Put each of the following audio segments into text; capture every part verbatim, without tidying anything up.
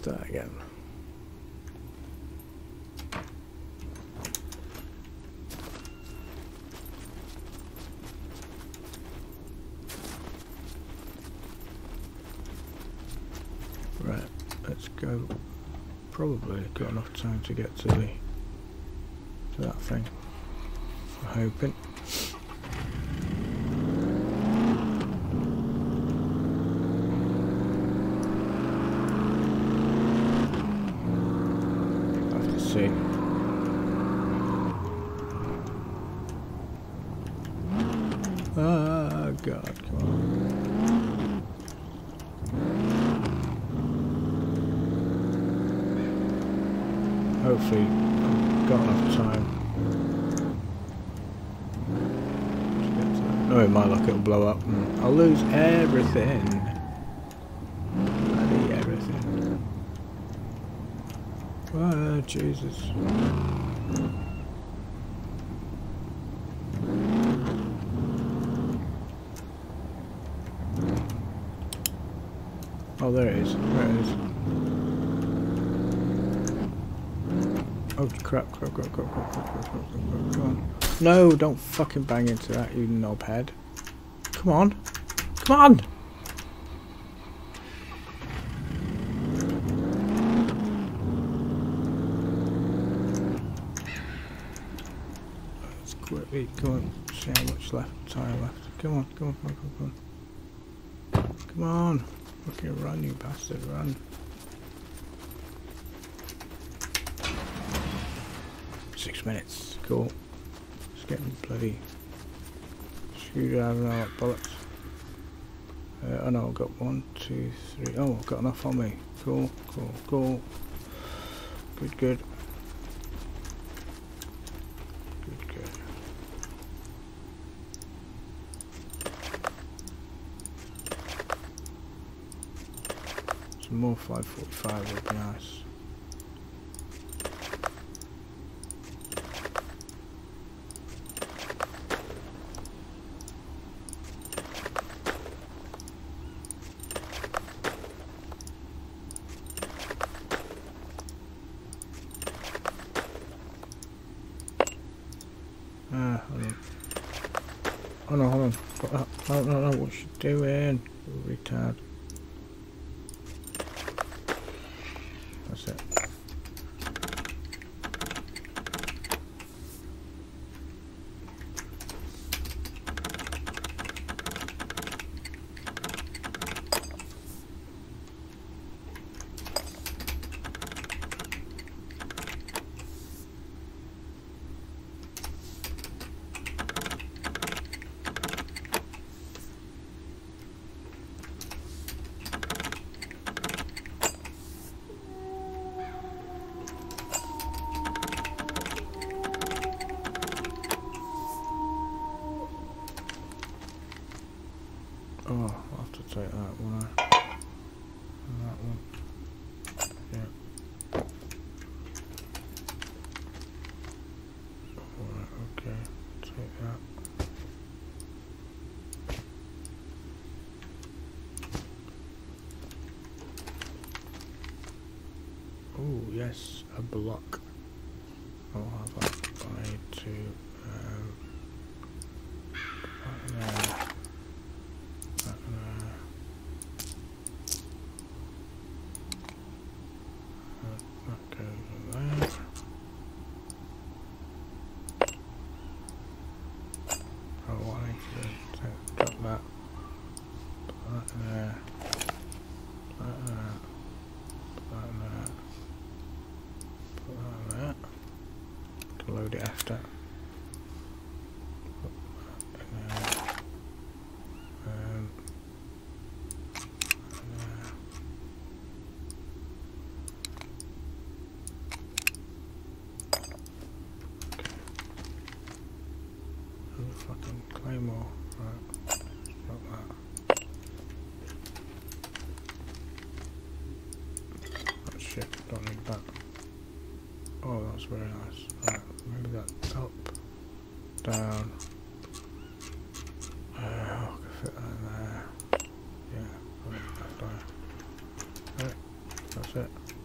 Start again. Right, let's go. Probably got enough time to get to the to that thing. I'm hoping. Have to see. Ah, God, come on. Hopefully I've got enough time to get to that. Oh, in my luck it'll blow up and I'll lose everything. Bloody everything. Oh, Jesus. Oh, there it is. There it is. Oh crap, crap, crap, crap, crap, crap, crap, crap, crap, crap, come on. No, don't fucking bang into that, you knobhead. Come on. Come on! Let's quickly go on, see how much left time left. Come on, come on, come on, come on. Come on. Fucking run, you bastard, run. Six minutes, cool. Just getting bloody screwdriver out, bollocks. Uh, oh no, I've got one, two, three. Oh, I've got enough on me. Cool, cool, cool. Good, good. Good, good. Some more five forty-five would be nice. Ah, hold on. Oh no, hold on. Oh, no, no, no, what you doing? You retard. That's it. Oh, I'll have to take that one. And that one. Yeah. Alright, okay. Take that. Oh, yes, a block. I'll have that. I need to um, put that there. Load it after. Um, okay. Fucking claymore. Right. Got that. Oh shit, don't need that. Oh, that's very nice. Right, maybe that up, down. Uh, I can fit that in there. Yeah, I think that's there. Right, that's it.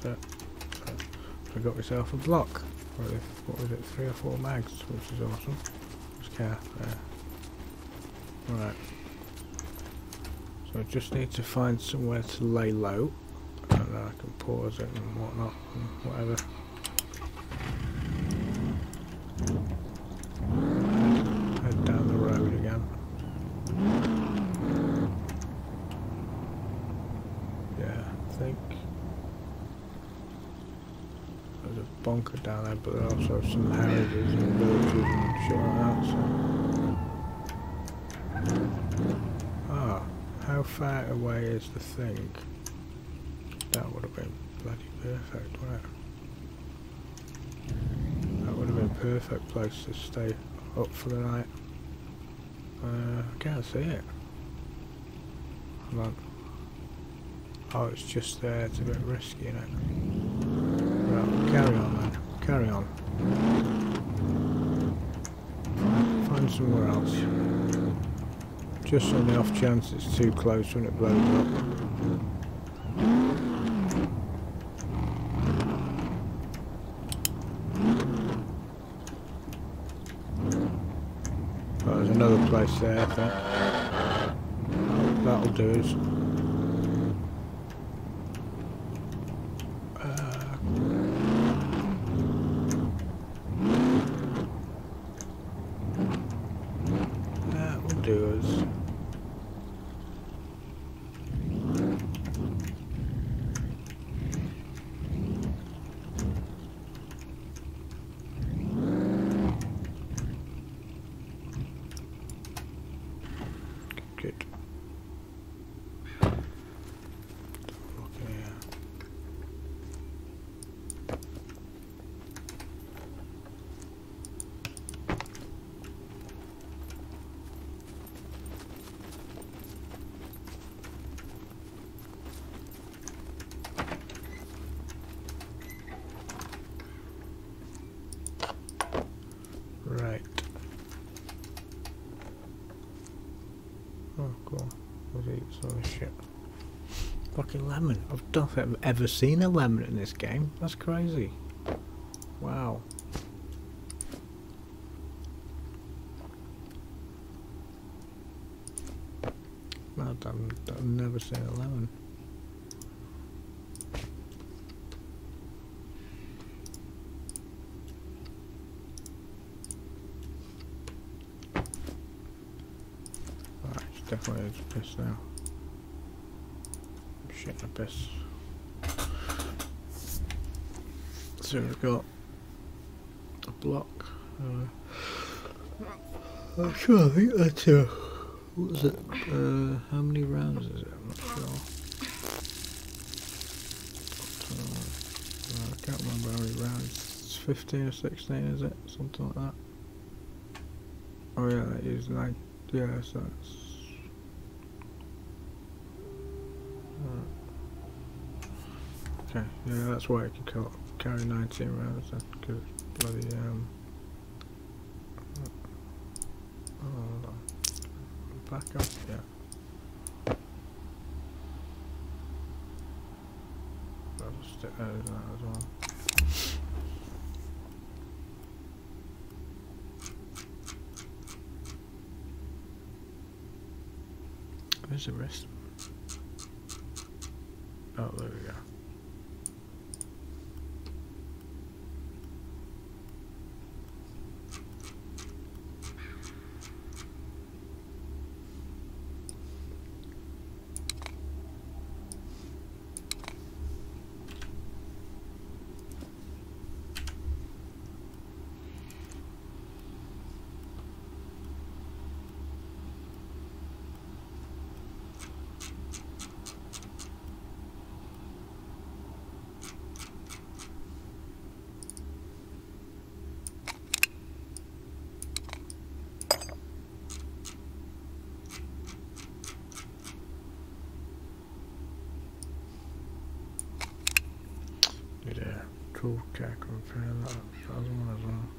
it. So I got myself a block. Really, what was it? Three or four mags, which is awesome. Just care there. Right. So I just need to find somewhere to lay low, and then I can pause it and whatnot, and whatever. Head down the road again. Yeah, I think there's a bunker down there, but there are also some houses and villages and shit like that, so. Ah, how far away is the thing? That would have been bloody perfect, wouldn't it? That would have been a perfect place to stay up for the night. Uh, I can't see it. Hold on. Oh, it's just there. It's a bit risky, isn't it? Right, carry on then. Carry on. Find somewhere else. Just on the off chance it's too close when it blows up. Oh, there's another place there, I think. That'll do us. Do us. Good. Look here. Right. Oh, cool. Let's eat some of this shit. Fucking lemon. I don't think I've ever seen a lemon in this game. That's crazy. Wow. No, I've, I've never seen a lemon. Definitely is piss now. I'm shitting the piss. So we've got a block. Uh, I'm sure, I think that's uh, what was it? Uh, how many rounds is it? I'm not sure. Uh, I can't remember how many rounds. It's fifteen or sixteen, is it? Something like that. Oh yeah, that is nine. Yeah, so that's. Okay, yeah, that's why it can carry nineteen rounds then, because bloody, um, oh, hold on, back up, yeah. I'll just stick those in that as well. Where's the rest? Oh, there we go. Cool, okay, I can repair that. That was one as well.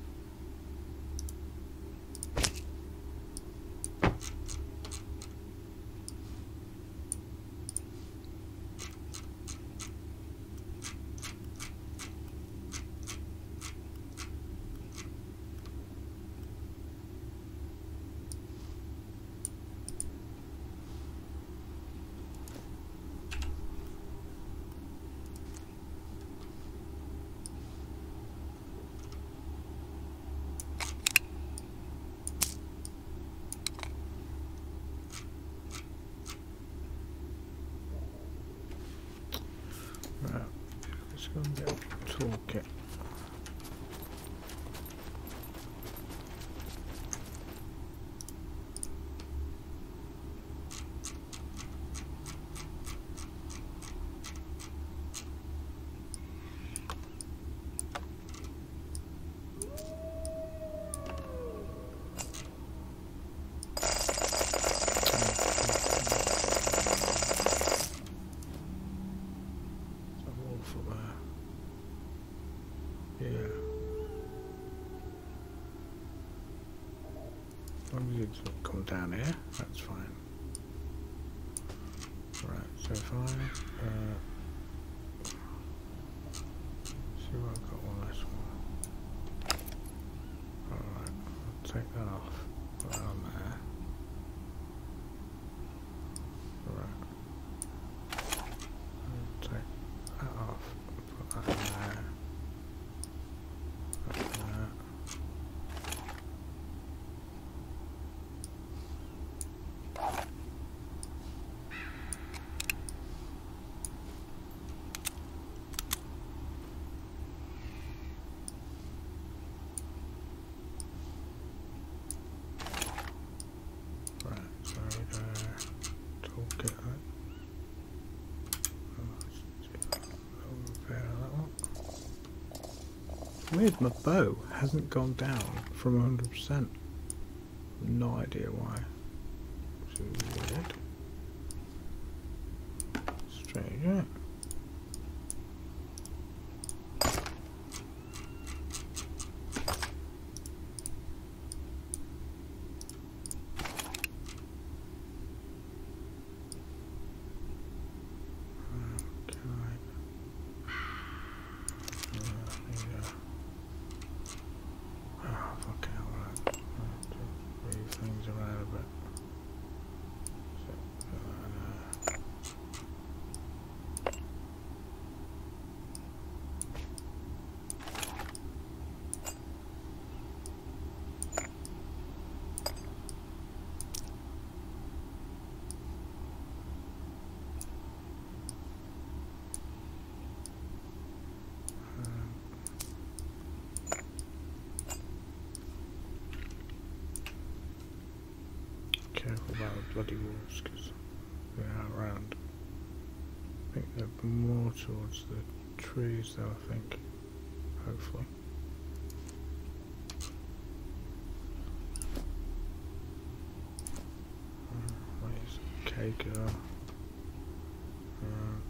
Right, let's go and get a toolkit. Yeah. As long as it doesn't come down here, that's fine. Right, so if I uh, see what I've got on this one. Alright, I'll take that off. Put that on there. Alright. I'll take that off. Put that in there. Weird, my bow hasn't gone down from one hundred percent. No idea why. Which is weird. Strange, isn't it? Careful about the bloody wolves because they are around. I think they're more towards the trees though, I think. Hopefully. Uh, where's the cake go? Uh,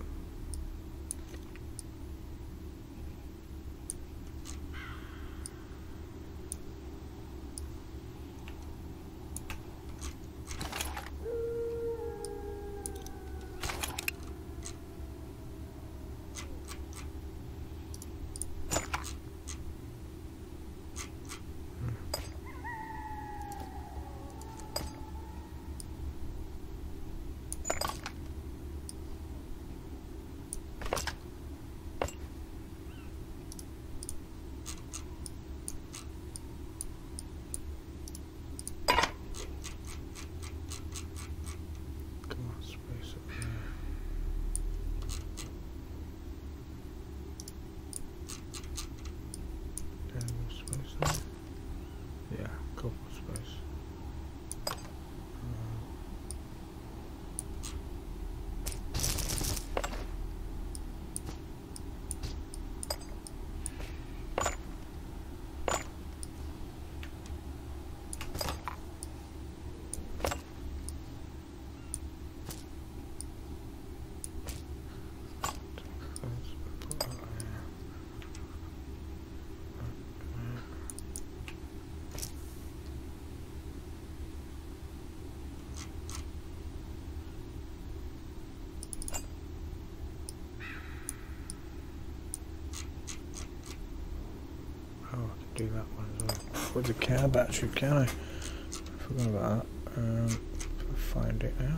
do that one as well. With the car battery, can I? I forgot about that. Um, if I find it out.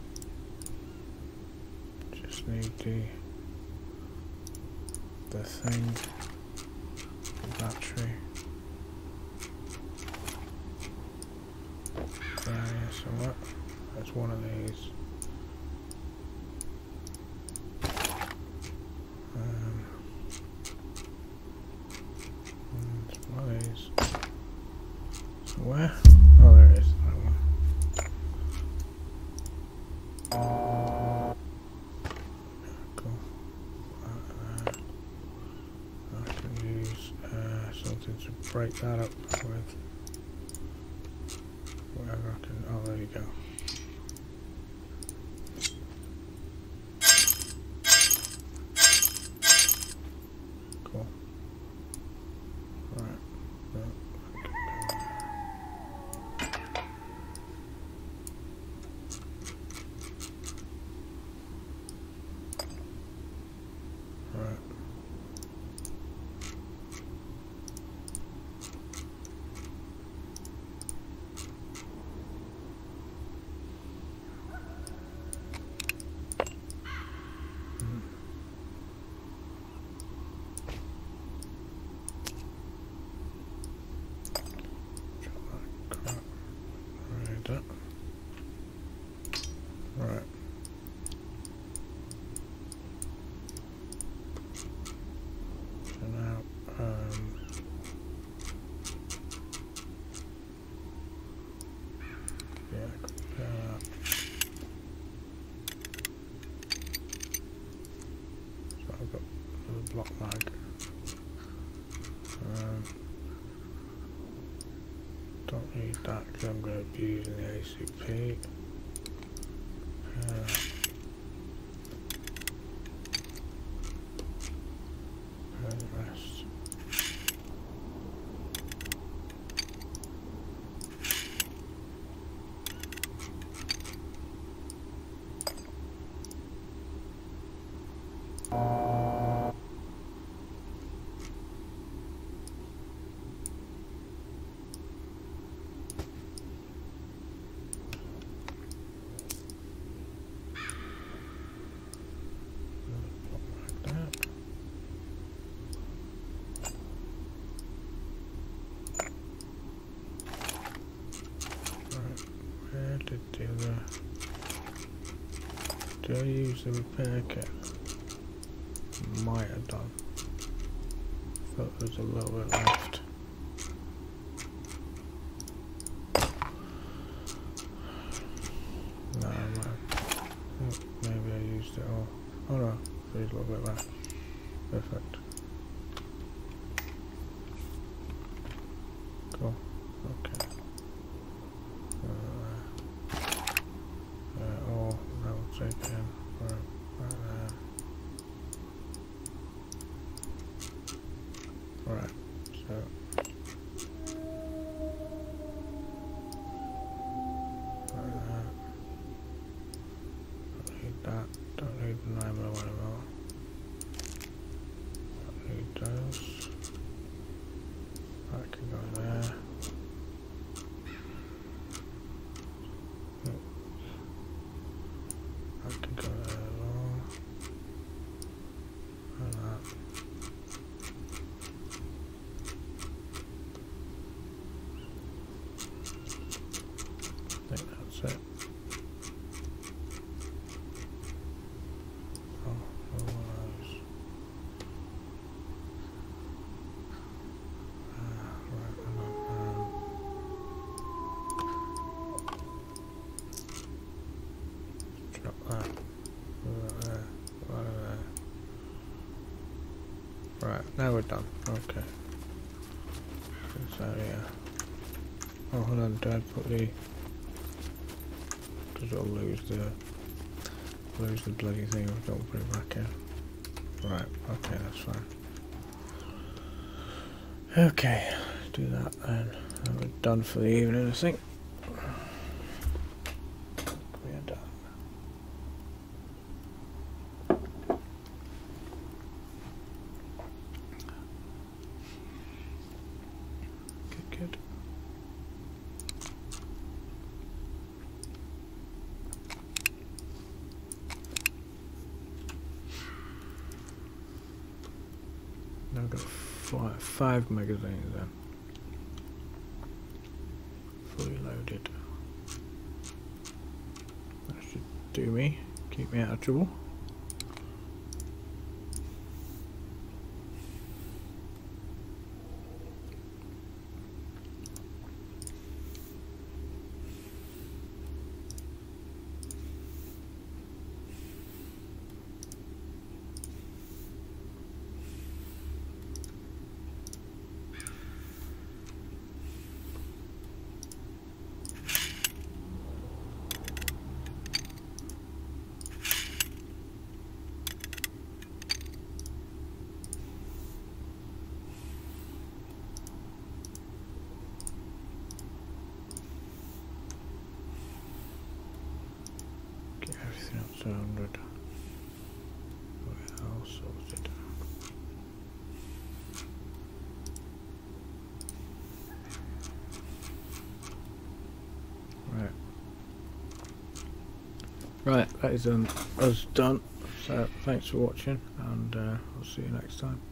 Just need the the thing, the battery. There, yeah, so what? That's one of these. Where? Oh, there it is. That one. Cool. Uh, I can use uh, something to break that up with. Whatever I can. Oh, there you go. Cool. Right. No. Right. Right. So now, um, yeah, compare that. So I've got the block mag. Um, don't need that because I'm going to be using the A C P. Uh, and the rest. Where did the other... Did I use the repair kit? Might have done. Thought there was a little bit left. No, I might have. Oh, maybe I used it all. Oh no, there's a little bit left. Perfect. Cool. Okay. Uh, uh, oh, that will take it in. Right, right there. Right, so. Right there. Don't need that. Don't need the nine mil anymore. Don't need those. That can go there. That can go there as well. And that. I think that's it. Oh, all of those. Ah, right, hang on. Um, drop that. Put that there. Put that there. Right, now we're done. Okay. So yeah. Oh, hold on. Did I put the? Because it'll lose the lose the bloody thing if I don't put it back in. Right. Okay, that's fine. Okay, do that then. And we're done for the evening, I think. We are done. Good, good. Now I've got five, five magazines then. Fully loaded. That should do me. Keep me out of trouble. hundred. We're all sorted. Right. Right, that is um, us done. So thanks for watching, and uh, I'll see you next time.